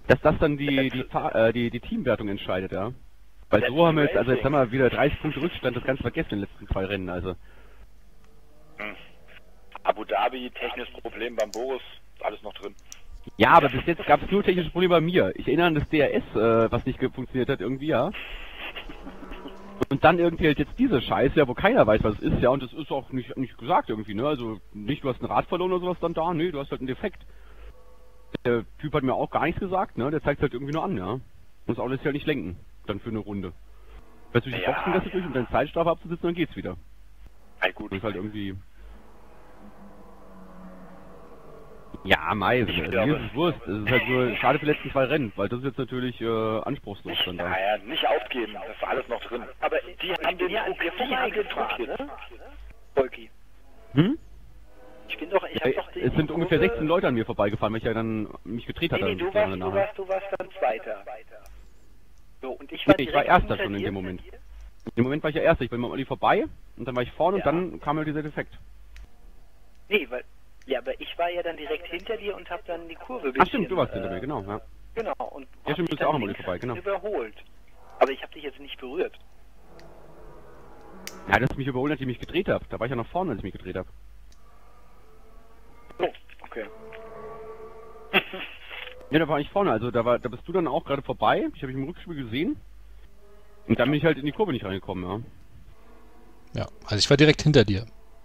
dass das dann die Teamwertung entscheidet, ja. Weil so haben wir jetzt, also jetzt haben wir wieder 30 Punkte Rückstand, das Ganze vergessen in den letzten 2 Rennen, also. Abu Dhabi, technisches Problem beim Boris, alles noch drin. Ja, aber bis jetzt gab es nur technische Probleme bei mir. Ich erinnere an das DRS, was nicht funktioniert hat irgendwie, ja. Und dann irgendwie halt jetzt diese Scheiße, ja, wo keiner weiß, was es ist, ja, und das ist auch nicht gesagt irgendwie, ne, also nicht, du hast ein Rad verloren oder sowas dann da, nee, du hast halt einen Defekt. Der Typ hat mir auch gar nichts gesagt, ne, der zeigt halt irgendwie nur an, ja. Muss auch lässt ja nicht lenken, dann für eine Runde. Weißt du, durch die Boxengasse durch, um deine Zeitstrafe abzusitzen, dann geht's wieder. Ja, gut. Das ist halt irgendwie... Ja, Mai, mir ist es Wurst. Es ist halt nur schade für die letzten 2 Rennen, weil das ist jetzt natürlich anspruchslos dann da. Naja, nicht aufgeben, das ist alles noch drin. Aber die haben den Druck jetzt, ne? Volki. Hm? Ich hab doch es sind ungefähr 16 Leute an mir vorbeigefahren, weil ich ja dann mich gedreht hatte. Nee, du warst dann Zweiter. So, und ich war Erster schon in dem Moment. Im Moment war ich ja Erster, ich bin mit Olli vorbei und dann war ich vorne und dann kam halt dieser Defekt. Nee, aber ich war ja dann direkt hinter dir und hab dann die Kurve Ach stimmt, du warst hinter mir, genau, ja. Genau, und ja, stimmt, du bist auch am Olli vorbei, genau. Überholt. Aber ich hab dich jetzt nicht berührt. Ja, dass ich mich überholt, als ich mich gedreht habe. Da war ich ja noch vorne, als ich mich gedreht habe. Oh, okay. Ja, da war ich vorne, also da bist du dann auch gerade vorbei. Ich habe mich im Rückspiel gesehen. Und dann bin ich halt in die Kurve nicht reingekommen, ja. Ja, also ich war direkt hinter dir.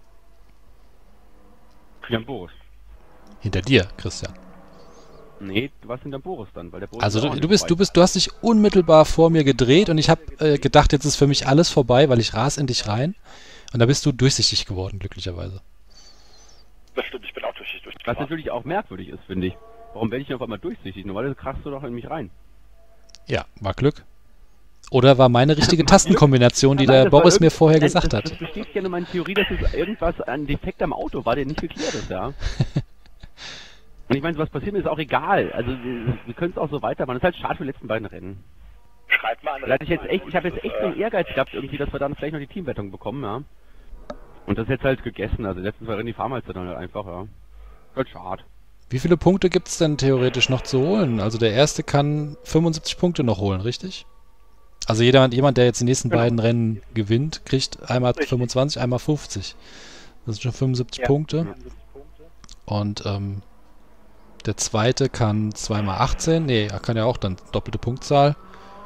Jan Boris. Hinter dir, Christian. Nee, du warst hinter Boris dann, weil der Boris... Also du hast dich unmittelbar vor mir gedreht und ich habe gedacht, jetzt ist für mich alles vorbei, weil ich ras in dich rein. Und da bist du durchsichtig geworden, glücklicherweise. Das stimmt, ich bin auch durchsichtig. Was natürlich auch merkwürdig ist, finde ich. Warum werde ich denn auf einmal durchsichtig? Normalerweise krachst du doch in mich rein. Ja, war Glück. Oder war meine richtige Tastenkombination, die der Boris mir vorher gesagt hat. Das bestätigt ja nur meine Theorie, dass es irgendwas an Defekt am Auto war, der nicht geklärt ist, ja. Und ich meine, was passiert mir, ist auch egal. Also wir können es auch so weitermachen. Das ist halt schade für die letzten beiden Rennen. Schreibt mal an. Ich habe jetzt echt so einen Ehrgeiz gehabt, irgendwie, dass wir dann vielleicht noch die Teamwertung bekommen, ja. Und das ist jetzt halt gegessen. Also die letzten 2 Rennen, die fahren wir jetzt dann halt einfach, ja. Halt schade. Wie viele Punkte gibt es denn theoretisch noch zu holen? Also der erste kann 75 Punkte noch holen, richtig? Also jemand, der jetzt die nächsten beiden Rennen gewinnt, kriegt einmal 25, einmal 50. Das sind schon 75 Punkte. Und der zweite kann 2 mal 18. Nee, er kann ja auch dann doppelte Punktzahl.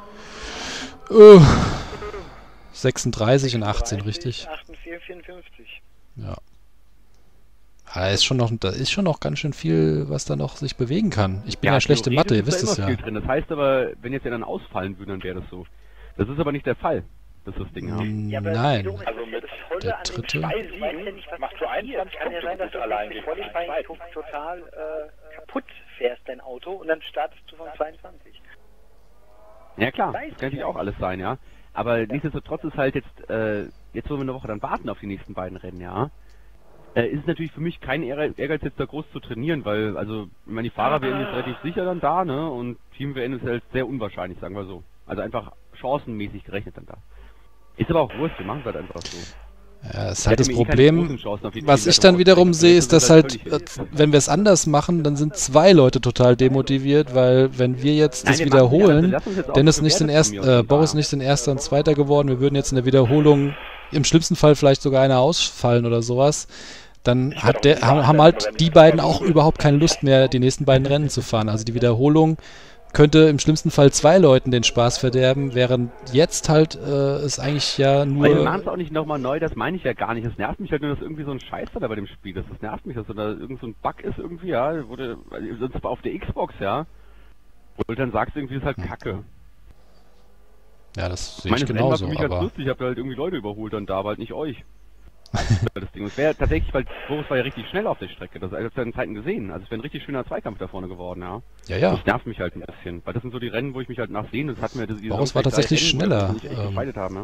36 und 18, richtig? 48, 54. Ja. Da ist schon noch ganz schön viel, was da noch sich bewegen kann. Ich bin ja schlecht in Mathe, ihr wisst es ja. Drin. Das heißt aber, wenn jetzt ja dann ausfallen würde, dann wäre das so. Das ist aber nicht der Fall. Das ist das Ding, ja. Nein. Also mit der dritte. Machst du 21 kann ja sein, dass du allein gegen Qualifying total kaputt fährst, dein Auto, und dann startest du von 22. Ja klar, das kann natürlich auch alles sein, ja. Aber nichtsdestotrotz ist halt jetzt wo wir eine Woche dann warten auf die nächsten beiden Rennen, ja, ist es natürlich für mich kein Ehrgeiz, jetzt da groß zu trainieren, weil, also, ich meine, die Fahrer werden jetzt relativ sicher dann da, ne, und Team-WN ist halt sehr unwahrscheinlich, sagen wir so. Also einfach chancenmäßig gerechnet dann da. Ist aber auch Wurst, wir machen es halt einfach so. Ja, das ist halt das Problem, was ich dann wiederum sehe, ist, dass halt, wenn wir es anders machen, dann sind 2 Leute total demotiviert, weil wenn wir jetzt das wiederholen, Boris nicht den Erster und Zweiter geworden, wir würden jetzt in der Wiederholung im schlimmsten Fall vielleicht sogar einer ausfallen oder sowas, dann haben halt die beiden auch überhaupt keine Lust mehr, die nächsten beiden Rennen zu fahren. Also die Wiederholung könnte im schlimmsten Fall 2 Leuten den Spaß verderben, während jetzt halt es eigentlich ja nur... Weil wir machen es auch nicht nochmal neu, das meine ich ja gar nicht. Es nervt mich halt nur, dass irgendwie so ein Scheiß da bei dem Spiel ist. Das nervt mich, dass da irgend so ein Bug ist irgendwie, ja, sonst auf der Xbox, ja. Wo du dann sagst, irgendwie ist halt Kacke. Ja, das sehe ich genauso, aber... Ganz lustig, ich habe halt irgendwie Leute überholt und da, aber halt nicht euch. Das Ding. Es wäre tatsächlich, weil Boris war ja richtig schnell auf der Strecke, das habe ich ja in Zeiten gesehen. Also es wäre ein richtig schöner Zweikampf da vorne geworden, ja. Ja. Das nervt mich halt ein bisschen, weil das sind so die Rennen, wo ich mich halt nachsehen, das hat mir Boris war tatsächlich schneller. Haben,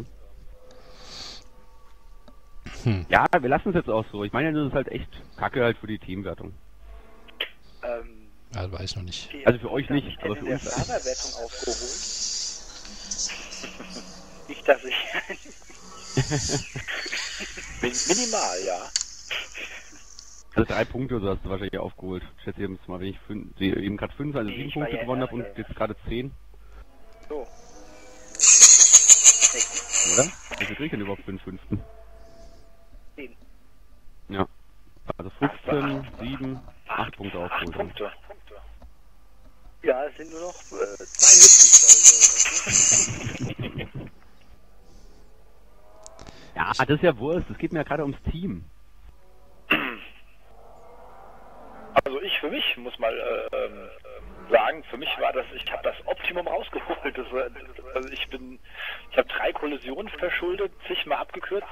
ja, wir lassen es jetzt auch so. Ich meine, das ist halt echt Kacke halt für die Teamwertung. Ja, weiß ich noch nicht. Also für euch nicht, aber für uns. Fahrerwertung aufgeholt. Nicht, dass ich... Minimal, ja. Also 3 Punkte, so hast du wahrscheinlich aufgeholt. Ich schätze eben mal, wenn ich eben gerade 5, also 7 Punkte gewonnen habe und jetzt gerade 10. So. Oder? Wie viel krieg ich denn überhaupt für den 5.? 10. Ja. Also 15, 7, 8 Punkte aufgeholt. 8 Punkte. Ja, es sind nur noch 72. Ja, das ist ja Wurst. Es geht mir ja gerade ums Team. Also ich für mich muss mal sagen, für mich war das, ich habe das Optimum rausgeholt. Also ich habe 3 Kollisionen verschuldet, zigmal abgekürzt.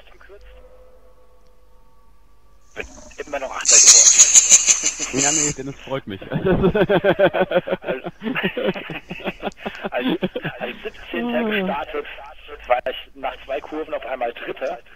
Bin immer noch 8. geworden. Ja, nee, denn es freut mich. Als 17. gestartet, war ich nach 2 Kurven auf einmal 3.